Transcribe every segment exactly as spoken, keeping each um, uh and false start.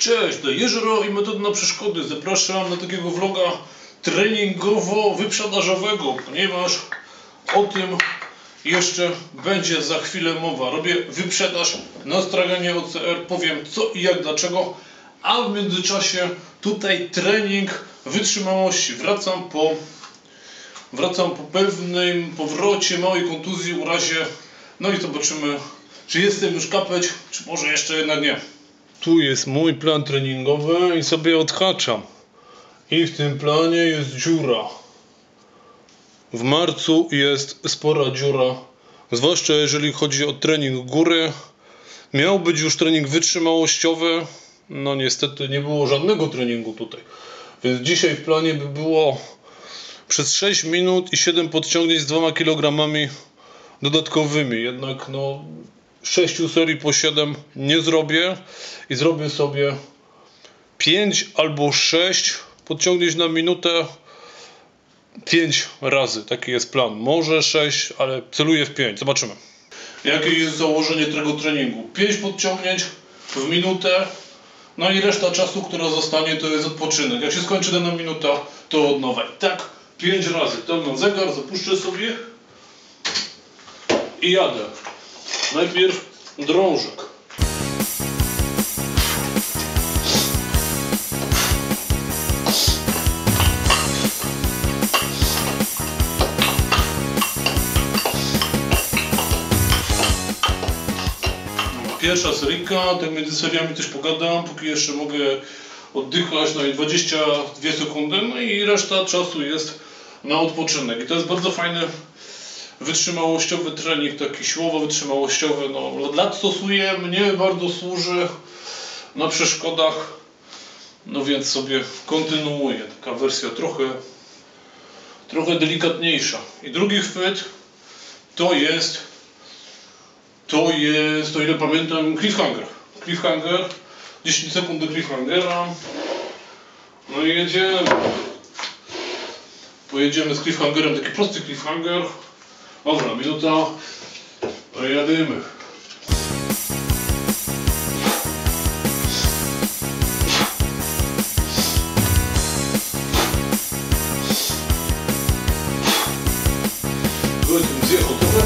Cześć, to Jeżero i Metody na Przeszkody. Zapraszam na takiego vloga treningowo-wyprzedażowego, ponieważ o tym jeszcze będzie za chwilę mowa. Robię wyprzedaż na straganie O C R, powiem co i jak, dlaczego, a w międzyczasie tutaj trening wytrzymałości. Wracam po, wracam po pewnym powrocie, małej kontuzji, urazie. No i zobaczymy, czy jestem już kapeć, czy może jeszcze jednak nie. Tu jest mój plan treningowy i sobie odhaczam. I w tym planie jest dziura. W marcu jest spora dziura. Zwłaszcza jeżeli chodzi o trening góry. Miał być już trening wytrzymałościowy. No niestety nie było żadnego treningu tutaj. Więc dzisiaj w planie by było przez sześć minut i siedem podciągnięć z dwoma kilogramami dodatkowymi. Jednak no sześciu serii po siedem nie zrobię i zrobię sobie pięć albo sześć podciągnięć na minutę pięć razy. Taki jest plan. Może sześć, ale celuję w pięć. Zobaczymy. Jakie jest założenie tego treningu? pięć podciągnięć w minutę. No i reszta czasu, która zostanie, to jest odpoczynek. Jak się skończy dana minuta, to od nowa. I tak pięć razy. Tam mam zegar, zapuszczę sobie i jadę. Najpierw drążek. Pierwsza seryjka, tak między seriami też pogadam, póki jeszcze mogę oddychać, no i dwadzieścia dwie sekundy, no i reszta czasu jest na odpoczynek. I to jest bardzo fajny wytrzymałościowy trening, taki siłowo-wytrzymałościowy. No, od lat stosuję, mnie bardzo służy na przeszkodach, no więc sobie kontynuuję. Taka wersja trochę, trochę delikatniejsza. I drugi chwyt to jest, to jest, o ile pamiętam, cliffhanger. Cliffhanger, dziesięć sekund do cliffhangera. No i jedziemy. Pojedziemy z cliffhangerem, taki prosty cliffhanger. Dobra, minuta, no i jadymy. Zjechał trochę.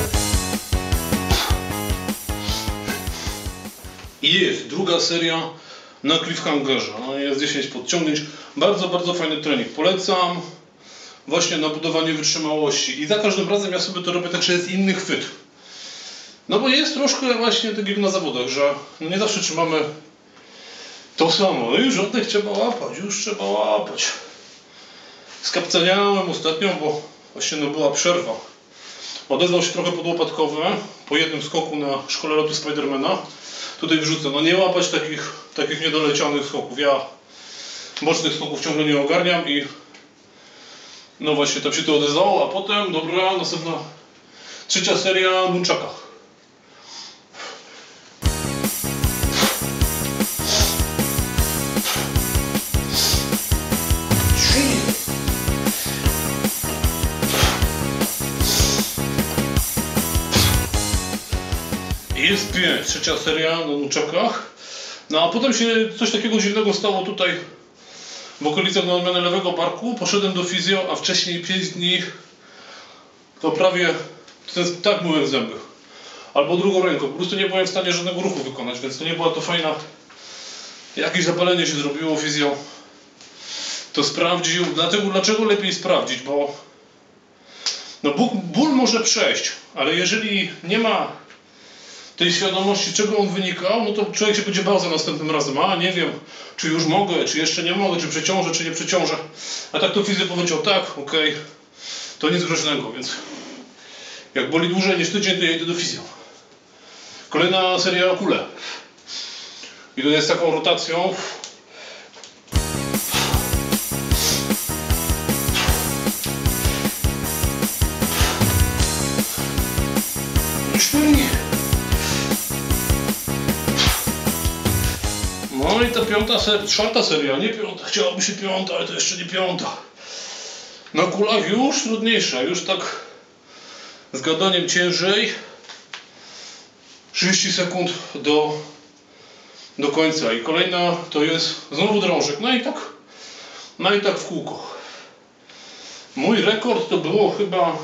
I jest druga seria na cliffhangerze. No jest dziesięć podciągnięć. Bardzo, bardzo fajny trening. Polecam. Właśnie na budowanie wytrzymałości. I za każdym razem ja sobie to robię tak, że jest inny chwyt. No bo jest troszkę właśnie tak jak na zawodach, że no nie zawsze trzymamy to samo. No już oddech trzeba łapać, już trzeba łapać. Skapcaniałem ostatnio, bo właśnie no była przerwa. Odezwał się trochę podłopatkowy po jednym skoku na szkole lotu Spidermana. Tutaj wrzucę, no nie łapać takich, takich niedolecianych skoków. Ja bocznych skoków ciągle nie ogarniam i no właśnie, tam się to odezwało, a potem, dobra, następna trzecia seria na nunchakach. Jest pięć, trzecia seria na nunchakach. No a potem się coś takiego dziwnego stało tutaj w okolicach na odmianę lewego barku. Poszedłem do fizjo, a wcześniej pięć dni to prawie ten, tak myłem zęby. Albo drugą ręką. Po prostu nie byłem w stanie żadnego ruchu wykonać, więc to nie była to fajna. Jakieś zapalenie się zrobiło, fizjo to sprawdził. Dlatego, dlaczego lepiej sprawdzić? Bo no ból, ból może przejść, ale jeżeli nie ma tej świadomości, czego on wynikał, no to człowiek się będzie bał za następnym razem. A nie wiem, czy już mogę, czy jeszcze nie mogę, czy przeciążę, czy nie przeciążę. A tak to fizjo powiedział, tak, okej, okay, to nic groźnego, więc jak boli dłużej niż tydzień, to ja idę do fizjo. Kolejna seria kule. I to jest taką rotacją. Cztery. No i ta piąta seria, czwarta seria, nie piąta, chciałoby się piąta, ale to jeszcze nie piąta. Na kulach już trudniejsza, już tak z gadaniem ciężej. trzydzieści sekund do do końca. I kolejna to jest znowu drążek. No i tak, no i tak w kółko. Mój rekord to było chyba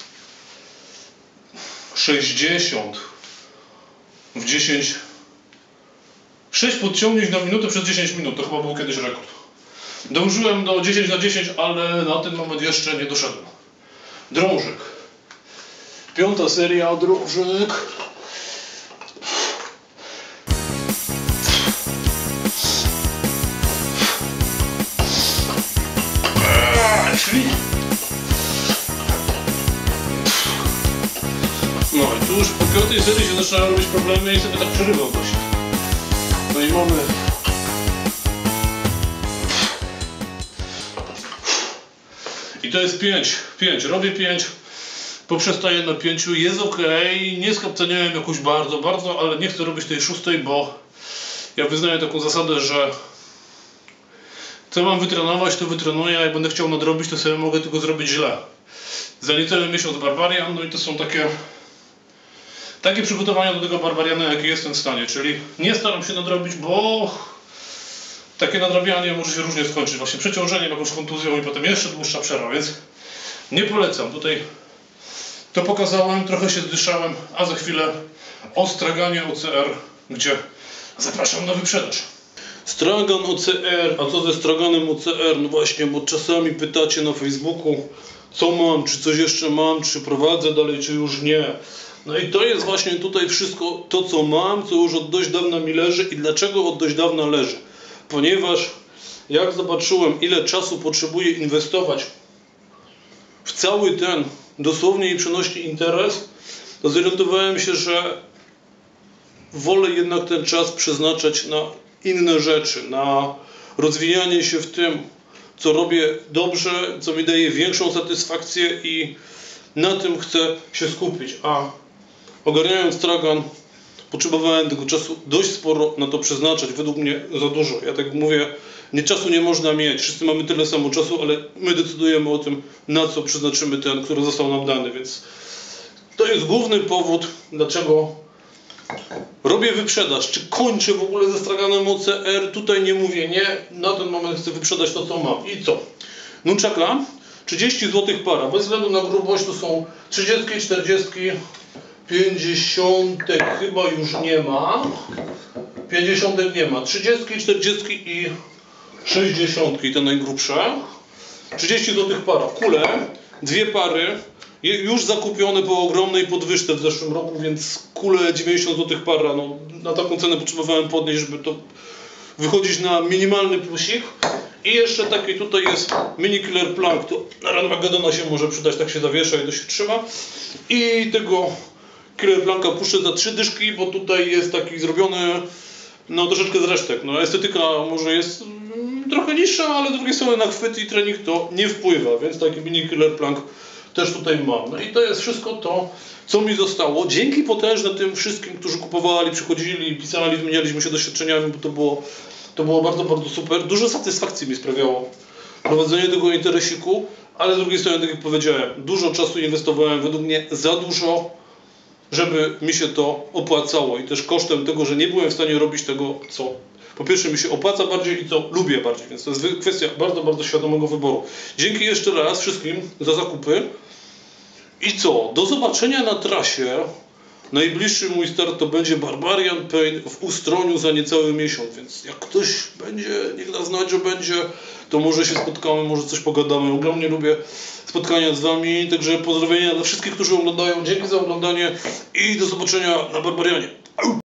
sześćdziesiąt w dziesięć. sześć podciągnięć na minutę przez dziesięć minut. To chyba był kiedyś rekord. Dążyłem do dziesięć na dziesięć, ale na ten moment jeszcze nie doszedłem. Drążek. Piąta seria, drążek. No i tu już po piątej serii się zaczynają robić problemy i sobie tak przerywał dość. No i mamy... I to jest pięć. pięć. Robię pięć. Poprzestaję na pięciu. Jest ok. Nie skapceniałem jakoś bardzo, bardzo, ale nie chcę robić tej szóstej, bo ja wyznaję taką zasadę, że co mam wytrenować, to wytrenuję, a jak będę chciał nadrobić, to sobie mogę tylko zrobić źle. Za niecały miesiąc Barbarian, no i to są takie takie przygotowania do tego Barbariana, jakie jestem w stanie, czyli nie staram się nadrobić, bo takie nadrabianie może się różnie skończyć, właśnie przeciążeniem, jakąś kontuzją i potem jeszcze dłuższa przerwa, więc nie polecam. Tutaj to pokazałem, trochę się zdyszałem, a za chwilę o straganie O C R, gdzie zapraszam na wyprzedaż. Stragan O C R, a co ze straganem O C R? No właśnie, bo czasami pytacie na Facebooku, co mam, czy coś jeszcze mam, czy prowadzę dalej, czy już nie. No i to jest właśnie tutaj wszystko to, co mam, co już od dość dawna mi leży i dlaczego od dość dawna leży. Ponieważ jak zobaczyłem, ile czasu potrzebuję inwestować w cały ten dosłownie i przenośny interes, to zorientowałem się, że wolę jednak ten czas przeznaczać na inne rzeczy, na rozwijanie się w tym, co robię dobrze, co mi daje większą satysfakcję i na tym chcę się skupić. A ogarniając stragan, potrzebowałem tego czasu dość sporo na to przeznaczać, według mnie za dużo. Ja tak mówię, nie, czasu nie można mieć, wszyscy mamy tyle samo czasu, ale my decydujemy o tym, na co przeznaczymy ten, który został nam dany, więc to jest główny powód, dlaczego robię wyprzedaż. Czy kończę w ogóle ze straganem O C R? Tutaj nie mówię nie, na ten moment chcę wyprzedać to, co mam. I co? Nunchaka, trzydzieści złotych para, bez względu na grubość to są trzydzieści, czterdzieści, pięćdziesiąt chyba już nie ma, pięćdziesiąt nie ma, trzydzieści, czterdzieści i sześćdziesiąt te najgrubsze, trzydzieści złotych para, kule, dwie pary, już zakupione po ogromnej podwyżce w zeszłym roku, więc kule dziewięćdziesiąt złotych para, no na taką cenę potrzebowałem podnieść, żeby to wychodzić na minimalny plusik. I jeszcze taki tutaj jest mini killer plank, to na Ranmagedona się może przydać, tak się zawiesza i to się trzyma. I tego killer planka puszczę za trzy dyszki, bo tutaj jest taki zrobiony no troszeczkę z resztek. No estetyka może jest mm, trochę niższa, ale z drugiej strony na chwyt i trening to nie wpływa, więc taki mini killer plank też tutaj mam. No i to jest wszystko to, co mi zostało. Dzięki potężne tym wszystkim, którzy kupowali, przychodzili, pisali, wymienialiśmy się doświadczeniami, bo to było, to było bardzo, bardzo super. Dużo satysfakcji mi sprawiało prowadzenie tego interesiku, ale z drugiej strony, tak jak powiedziałem, dużo czasu inwestowałem, według mnie za dużo, żeby mi się to opłacało i też kosztem tego, że nie byłem w stanie robić tego, co po pierwsze mi się opłaca bardziej i co lubię bardziej, więc to jest kwestia bardzo, bardzo świadomego wyboru. Dzięki jeszcze raz wszystkim za zakupy i co? Do zobaczenia na trasie. Najbliższy mój start to będzie Barbarian Pain w Ustroniu za niecały miesiąc, więc jak ktoś będzie, niech da znać, że będzie, to może się spotkamy, może coś pogadamy. Ogromnie lubię spotkania z wami, także pozdrowienia dla wszystkich, którzy oglądają. Dzięki za oglądanie i do zobaczenia na Barbarianie.